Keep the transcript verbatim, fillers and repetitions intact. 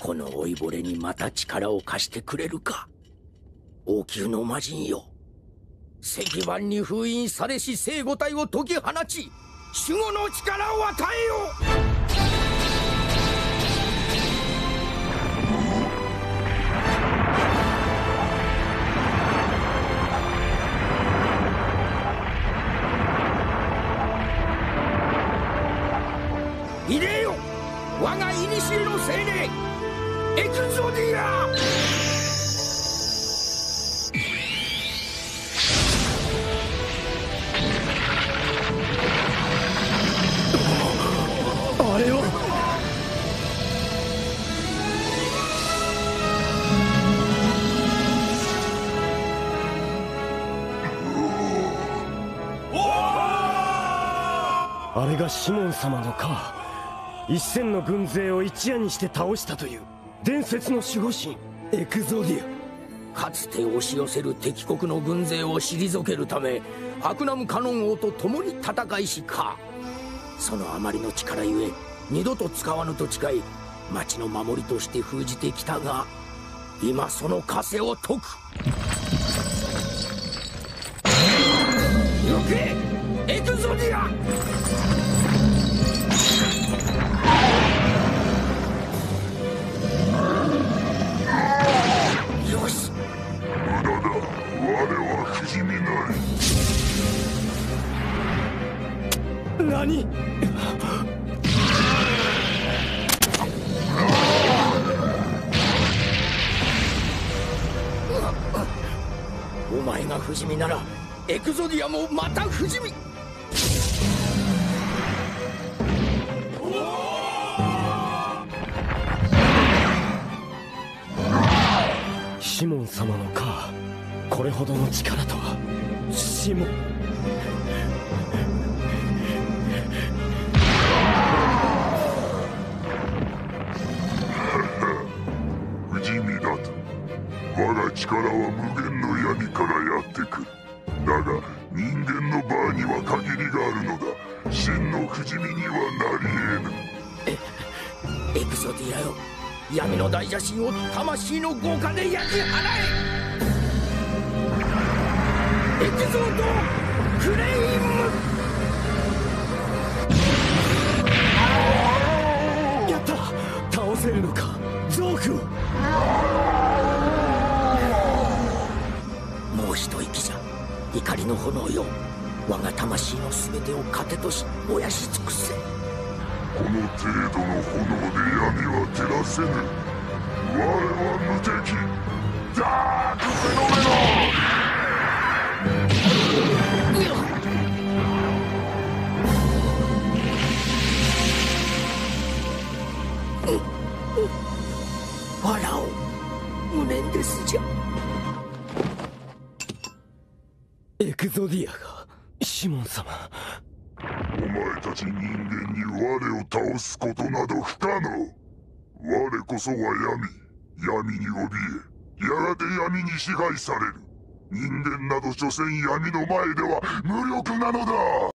この老いぼれにまた力を貸してくれるか。王宮の魔人よ、石板に封印されし聖五体を解き放ち、守護の力を与えよ。入れよ、我が古の精霊エクゾディア。あれはあれがシモン様のか。一千の軍勢を一夜にして倒したという伝説の守護神エクゾディア。かつて押し寄せる敵国の軍勢を退けるためアクナムカノン王と共に戦いしか。そのあまりの力ゆえ二度と使わぬと誓い町の守りとして封じてきたが、今その枷を解く。行けエクゾディア。何？お前が不死身ならエクゾディアもまた不死身。シモン様のか、これほどの力とは。シモン不死身だと。我が力は無限の闇からやってくる。だが人間のバーには限りがあるのだ。真の不死身にはなり得ぬ。 エクゾディアよ、闇の大邪神を魂の豪華で焼き払え。エクゾートフレイム。やった、倒せるのかゾーク。もう一息じゃ。怒りの炎よ、我が魂の全てを糧とし燃やし尽くせ。 この程度の炎で闇は照らせぬ。我は無敵ダークフェノメノン。 笑おう、無念ですじゃ。エクゾディアがシモン様。 お前たち人間に我を倒すことなど不可能。我こそは闇。闇に怯え、やがて闇に支配される。人間など所詮闇の前では無力なのだ。